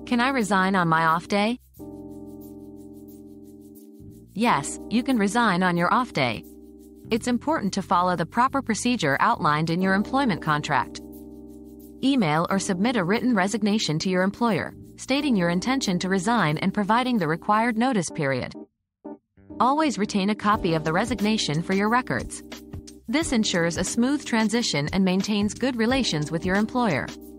Can I resign on my off day? Yes, you can resign on your off day. It's important to follow the proper procedure outlined in your employment contract. Email or submit a written resignation to your employer, stating your intention to resign and providing the required notice period. Always retain a copy of the resignation for your records. This ensures a smooth transition and maintains good relations with your employer.